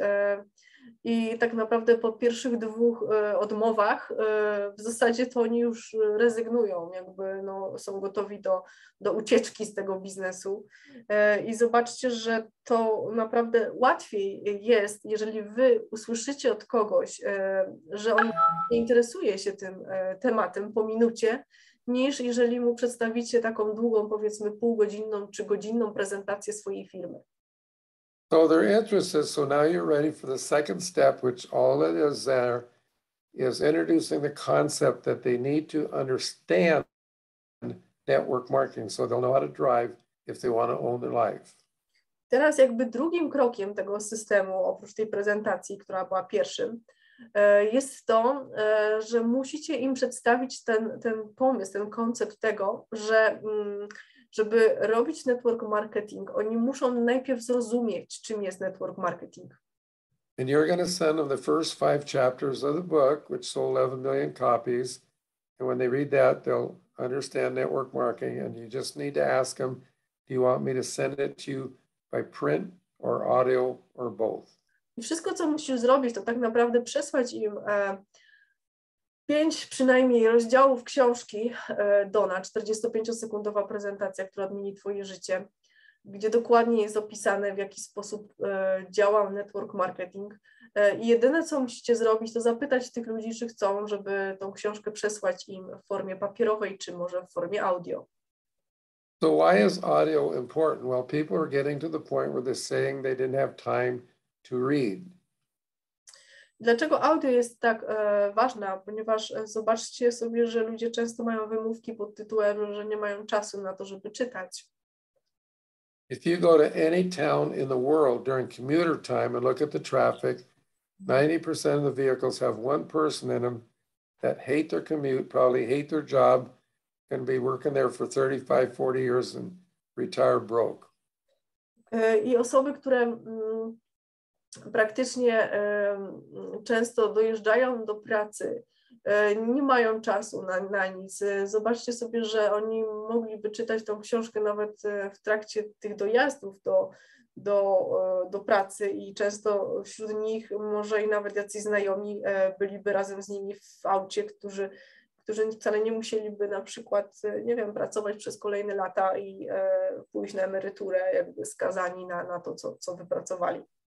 i tak naprawdę po pierwszych dwóch odmowach w zasadzie to oni już rezygnują, jakby no, są gotowi do, do ucieczki z tego biznesu. I zobaczcie, że to naprawdę łatwiej jest, jeżeli wy usłyszycie od kogoś, że on nie interesuje się tym tematem po minucie, niż jeżeli mu przedstawicie taką długą, powiedzmy półgodzinną czy godzinną prezentację swojej firmy. So they're interested. So now you're ready for the second step, which all it is there is introducing the concept that they need to understand network marketing, so they'll know how to drive if they want to own their life. Teraz jakby drugim krokiem tego systemu, oprócz tej prezentacji, która była pierwszym, jest to, że musicie im przedstawić ten, ten pomysł, ten koncept tego, że żeby robić network marketing, oni muszą najpierw zrozumieć, czym jest network marketing. And you're going to send them the first five chapters of the book, which sold eleven million copies. And when they read that, they'll understand network marketing. And you just need to ask them, do you want me to send it to you by print or audio or both? I wszystko, co musisz zrobić, to tak naprawdę przesłać im e, pięć przynajmniej rozdziałów książki e, Dona, czterdziestopięciosekundowa prezentacja, która odmieni twoje życie, gdzie dokładnie jest opisane, w jaki sposób e, działa network marketing. E, I jedyne, co musicie zrobić, to zapytać tych ludzi, czy chcą, żeby tą książkę przesłać im w formie papierowej, czy może w formie audio. So why is audio important? Well, people are getting to the point where they're saying they didn't have time to read. Dlaczego audio jest tak e, ważne? Ponieważ e, zobaczcie sobie, że ludzie często mają wymówki pod tytułem, że nie mają czasu na to, żeby czytać. If you go to any town in the world during commuter time and look at the traffic, ninety percent of the vehicles have one person in them that hate their commute, probably hate their job, going to be working there for thirty-five, forty years and retire broke. E, I osoby, które mm, praktycznie e, często dojeżdżają do pracy, e, nie mają czasu na, na nic. Zobaczcie sobie, że oni mogliby czytać tą książkę nawet w trakcie tych dojazdów do, do, do pracy i często wśród nich może i nawet jacyś znajomi e, byliby razem z nimi w aucie, którzy którzy wcale nie musieliby na przykład, nie wiem, pracować przez kolejne lata i e, pójść na emeryturę, jakby skazani na, na to, co, co wypracowali.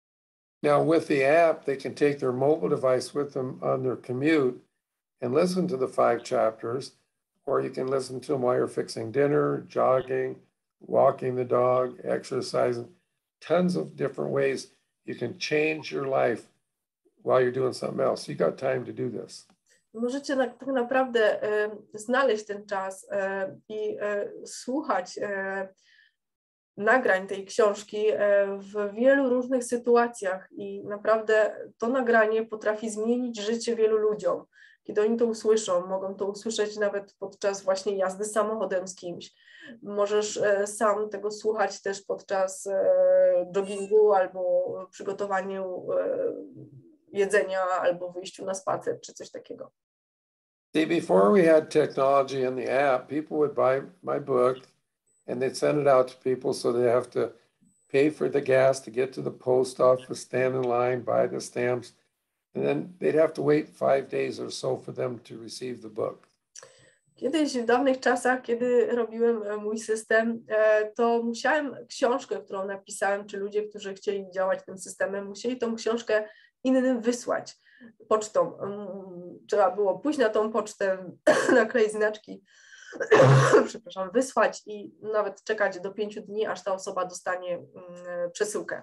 Now with the app, they can take their mobile device with them on their commute and listen to the five chapters, or you can listen to them while you're fixing dinner, jogging, walking the dog, exercising, tons of different ways you can change your life while you're doing something else. You got time to do this. Możecie na, tak naprawdę e, znaleźć ten czas e, i e, słuchać e, nagrań tej książki e, w wielu różnych sytuacjach i naprawdę to nagranie potrafi zmienić życie wielu ludziom. Kiedy oni to usłyszą, mogą to usłyszeć nawet podczas właśnie jazdy samochodem z kimś. Możesz e, sam tego słuchać też podczas e, joggingu albo przygotowaniu e, jedzenia albo wyjściu na spacer czy coś takiego. See, before we had technology in the app, people would buy my book and they'd send it out to people, so they have to pay for the gas to get to the post office, stand in line, buy the stamps, and then they'd have to wait five days or so for them to receive the book. Kiedyś w dawnych czasach, kiedy robiłem mój system, to musiałem książkę, którą napisałem, czy ludzie, którzy chcieli działać tym systemem, musieli tą książkę innym wysłać pocztą. Trzeba było pójść na tą pocztę, nakleić znaczki, przepraszam, wysłać i nawet czekać do pięciu dni, aż ta osoba dostanie przesyłkę.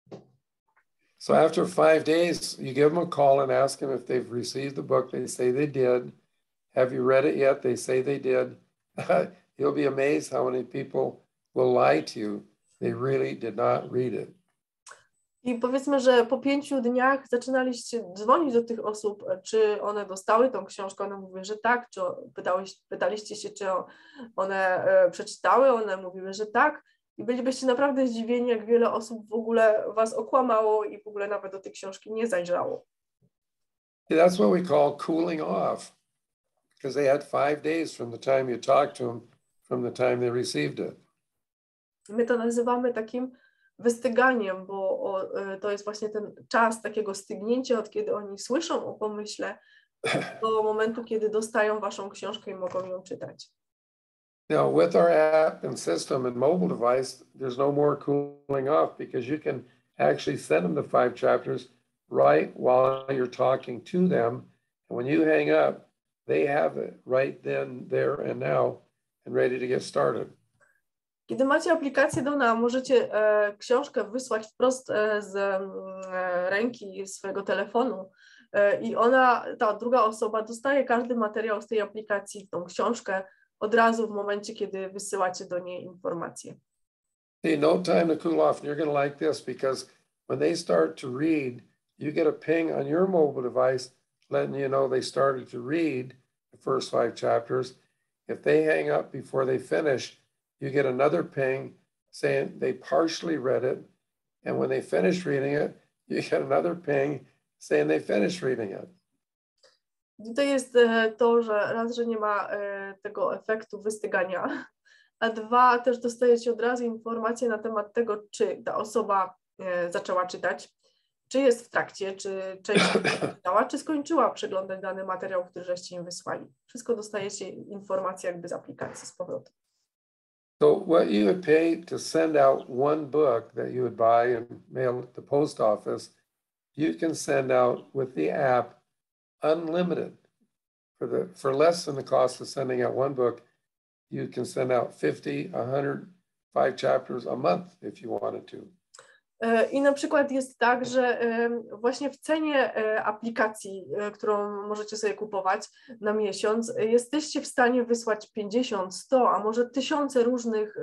So after five days, you give them a call and ask them if they've received the book. They say they did. Have you read it yet? They say they did. You'll be amazed how many people will lie to you. They really did not read it. I powiedzmy, że po pięciu dniach zaczynaliście dzwonić do tych osób, czy one dostały tą książkę, one mówiły, że tak, czy pytałeś, pytaliście się, czy one e, przeczytały, one mówiły, że tak i bylibyście naprawdę zdziwieni, jak wiele osób w ogóle was okłamało i w ogóle nawet do tej książki nie zajrzało. That's what we call cooling off, because they had five days from the time you talked to them, from the time they received it. My to nazywamy takim wystyganiem, bo o, to jest właśnie ten czas takiego stygnięcia, od kiedy oni słyszą o pomyśle, do momentu, kiedy dostają waszą książkę i mogą ją czytać. Now, with our app and system and mobile device, there's no more cooling off, because you can actually send them the five chapters right while you're talking to them. And when you hang up, they have it right then, there and now, and ready to get started. Kiedy macie aplikację Dona, możecie e, książkę wysłać wprost e, z e, ręki swojego telefonu e, i ona, ta druga osoba dostaje każdy materiał z tej aplikacji, tą książkę od razu w momencie, kiedy wysyłacie do niej informacje. See, no time to cool off. And you're going to like this, because when they start to read, you get a ping on your mobile device letting you know they started to read the first five chapters. If they hang up before they finish, you get another ping saying they partially read it. And when they finish reading it, you get another ping saying they finished reading it. I to jest to, że raz, że nie ma tego efektu wystygania, a dwa, też dostajecie od razu informację na temat tego, czy ta osoba zaczęła czytać, czy jest w trakcie, czy część czytała, czy skończyła przeglądać dany materiał, który żeście im wysłali. Wszystko dostajecie informacje jakby z aplikacji z powrotem. So what you would pay to send out one book that you would buy and mail at the post office, you can send out with the app unlimited. For the for less than the cost of sending out one book, you can send out fifty, a hundred, five chapters a month if you wanted to. I na przykład jest tak, że właśnie w cenie aplikacji, którą możecie sobie kupować na miesiąc, jesteście w stanie wysłać pięćdziesiąt, sto, a może tysiące różnych,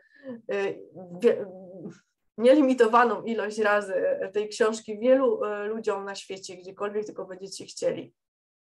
nielimitowaną ilość razy tej książki wielu ludziom na świecie, gdziekolwiek tylko będziecie chcieli.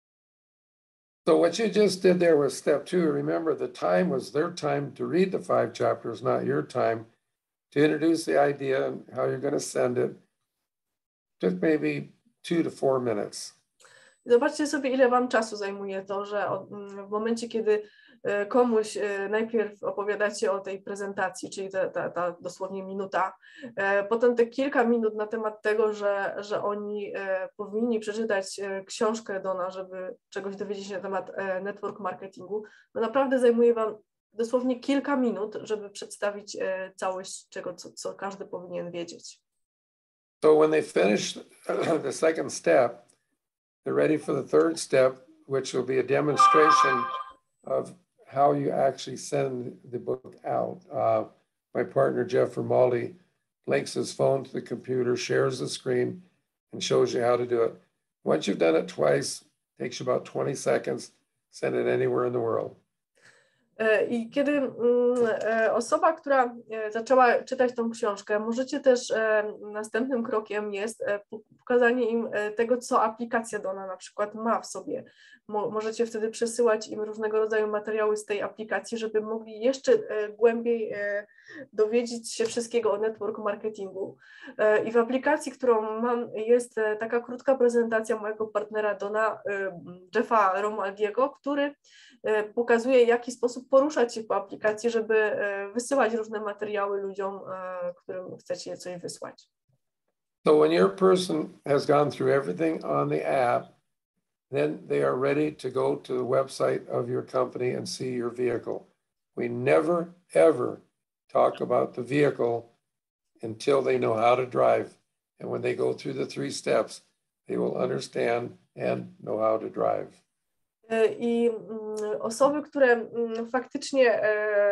So what you just did there was step two. Remember, the time was their time to read the five chapters, not your time. To introduce the idea and how you're going to send it. Took maybe two to four minutes. Zobaczcie sobie, ile wam czasu zajmuje to, że w momencie, kiedy komuś najpierw opowiadacie o tej prezentacji, czyli ta, ta, ta dosłownie minuta, potem te kilka minut na temat tego, że, że oni powinni przeczytać książkę Dona, żeby czegoś dowiedzieć się na temat network marketingu, no naprawdę zajmuje wam dosłownie kilka minut, żeby przedstawić całość czego, co, co każdy powinien wiedzieć. So when they finish the second step, they're ready for the third step, which will be a demonstration of how you actually send the book out. Uh, my partner, Jeff Romaldi, links his phone to the computer, shares the screen, and shows you how to do it. Once you've done it twice, it takes you about twenty seconds, send it anywhere in the world. I kiedy osoba, która zaczęła czytać tą książkę, możecie też, następnym krokiem jest pokazanie im tego, co aplikacja Dona na przykład ma w sobie. Możecie wtedy przesyłać im różnego rodzaju materiały z tej aplikacji, żeby mogli jeszcze głębiej dowiedzieć się wszystkiego o network marketingu. I w aplikacji, którą mam, jest taka krótka prezentacja mojego partnera Dona, Jeffa Romaldiego, który pokazuje, w jaki sposób poruszać się po aplikacji, żeby wysyłać różne materiały ludziom, którym chcecie coś wysłać. So when your person has gone through everything on the app, then they are ready to go to the website of your company and see your vehicle. We never, ever talk about the vehicle until they know how to drive. And when they go through the three steps, they will understand and know how to drive. I osoby, które faktycznie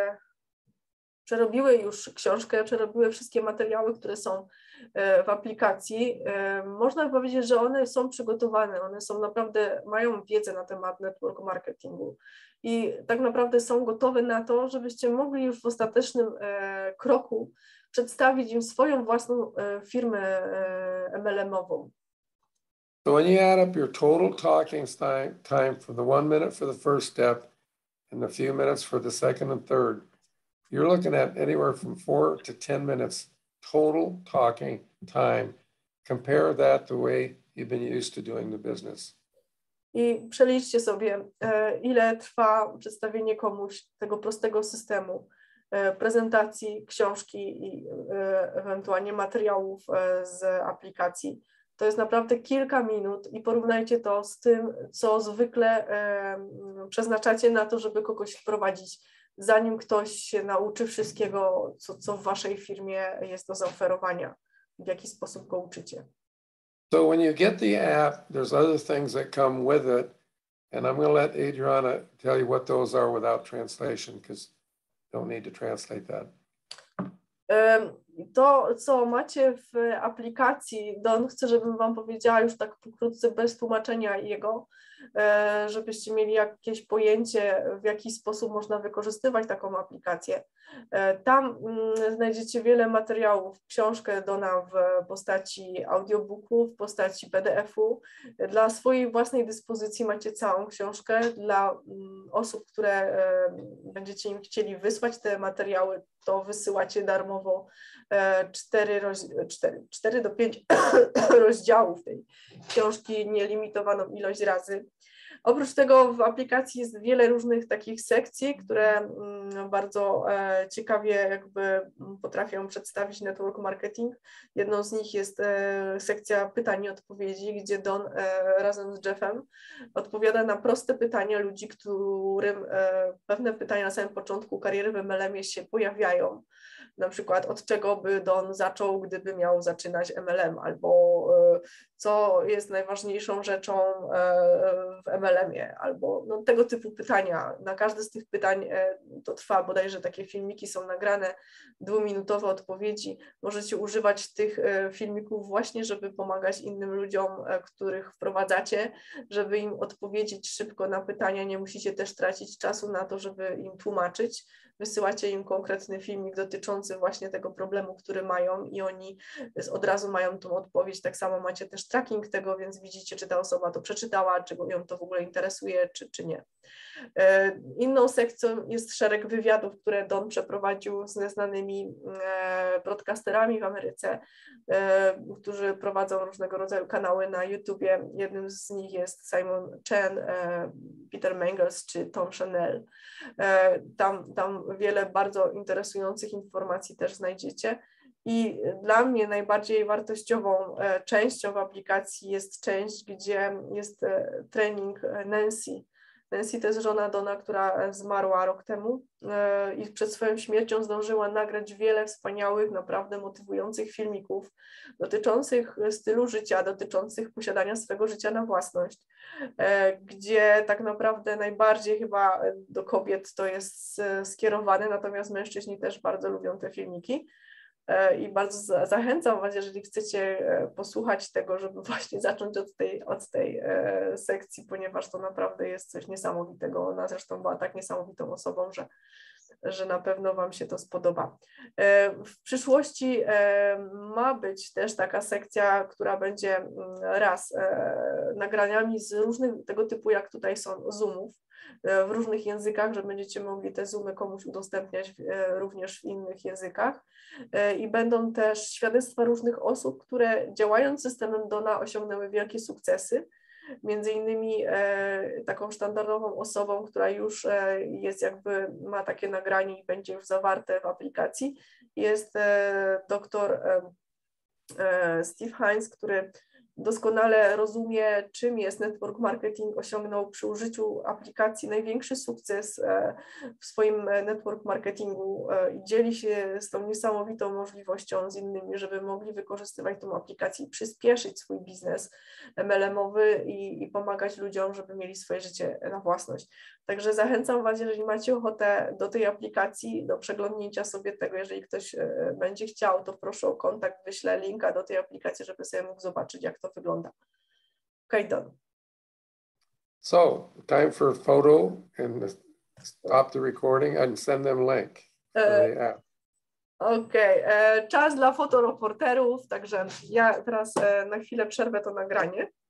przerobiły już książkę, przerobiły wszystkie materiały, które są w aplikacji, można powiedzieć, że one są przygotowane, one są naprawdę, mają wiedzę na temat network marketingu i tak naprawdę są gotowe na to, żebyście mogli już w ostatecznym kroku przedstawić im swoją własną firmę M L M-ową. So when you add up your total talking time, time from the one minute for the first step and the few minutes for the second and third, you're looking at anywhere from four to ten minutes total talking time. Compare that to the way you've been used to doing the business. I przeliczcie sobie, ile trwa przedstawienie komuś tego prostego systemu, prezentacji, książki i ewentualnie materiałów z aplikacji. To jest naprawdę kilka minut i porównajcie to z tym, co zwykle przeznaczacie na to, żeby kogoś wprowadzić, zanim ktoś się nauczy wszystkiego, co, co w waszej firmie jest do zaoferowania, w jaki sposób go uczycie. So when you get the app, there's other things that come with it, and I'm going to let Adriana tell you what those are without translation, because you don't need to translate that. To, co macie w aplikacji, Don chce, żebym wam powiedziała już tak pokrótce, bez tłumaczenia jego, żebyście mieli jakieś pojęcie, w jaki sposób można wykorzystywać taką aplikację. Tam znajdziecie wiele materiałów, książkę Dona w postaci audiobooku, w postaci P D F-u. Dla swojej własnej dyspozycji macie całą książkę. Dla osób, które będziecie im chcieli wysłać te materiały, to wysyłacie darmowo cztery, cztery, cztery do pięciu rozdziałów tej książki, nielimitowaną ilość razy. Oprócz tego w aplikacji jest wiele różnych takich sekcji, które bardzo ciekawie jakby potrafią przedstawić network marketing. Jedną z nich jest sekcja pytań i odpowiedzi, gdzie Don razem z Jeffem odpowiada na proste pytania ludzi, którym pewne pytania na samym początku kariery w M L M-ie się pojawiają. Na przykład od czego by Don zaczął, gdyby miał zaczynać M L M, albo co jest najważniejszą rzeczą w M L M-ie, albo no, tego typu pytania. Na każde z tych pytań to trwa, bodajże takie filmiki są nagrane, dwuminutowe odpowiedzi. Możecie używać tych filmików właśnie, żeby pomagać innym ludziom, których wprowadzacie, żeby im odpowiedzieć szybko na pytania. Nie musicie też tracić czasu na to, żeby im tłumaczyć. Wysyłacie im konkretny filmik dotyczący właśnie tego problemu, który mają i oni od razu mają tą odpowiedź. Tak samo macie też tracking tego, więc widzicie, czy ta osoba to przeczytała, czy ją to w ogóle interesuje, czy, czy nie. Inną sekcją jest szereg wywiadów, które Don przeprowadził ze znanymi broadcasterami w Ameryce, którzy prowadzą różnego rodzaju kanały na YouTubie. Jednym z nich jest Simon Chen, Peter Mengels czy Tom Chanel. Tam, tam wiele bardzo interesujących informacji też znajdziecie. I dla mnie najbardziej wartościową częścią w aplikacji jest część, gdzie jest trening Nancy. Nancy to jest żona Dona, która zmarła rok temu i przed swoją śmiercią zdążyła nagrać wiele wspaniałych, naprawdę motywujących filmików dotyczących stylu życia, dotyczących posiadania swego życia na własność, gdzie tak naprawdę najbardziej chyba do kobiet to jest skierowane, natomiast mężczyźni też bardzo lubią te filmiki. I bardzo zachęcam Was, jeżeli chcecie posłuchać tego, żeby właśnie zacząć od tej, od tej sekcji, ponieważ to naprawdę jest coś niesamowitego. Ona zresztą była tak niesamowitą osobą, że, że na pewno Wam się to spodoba. W przyszłości ma być też taka sekcja, która będzie raz nagraniami z różnych tego typu, jak tutaj są, Zoomów, w różnych językach, że będziecie mogli te Zoomy komuś udostępniać również w innych językach i będą też świadectwa różnych osób, które działając z systemem Dona osiągnęły wielkie sukcesy. Między innymi taką sztandarową osobą, która już jest jakby, ma takie nagranie i będzie już zawarte w aplikacji, jest doktor Steve Hines, który doskonale rozumie, czym jest network marketing, osiągnął przy użyciu aplikacji największy sukces w swoim network marketingu i dzieli się z tą niesamowitą możliwością z innymi, żeby mogli wykorzystywać tą aplikację i przyspieszyć swój biznes M L M-owy i, i pomagać ludziom, żeby mieli swoje życie na własność. Także zachęcam Was, jeżeli macie ochotę do tej aplikacji, do przeglądnięcia sobie tego, jeżeli ktoś będzie chciał, to proszę o kontakt, wyślę linka do tej aplikacji, żeby sobie mógł zobaczyć, jak to wygląda. Okay, Don. So, time for a photo and stop the recording and send them link for the app. Okej, okay. Czas dla fotoreporterów, także ja teraz na chwilę przerwę to nagranie.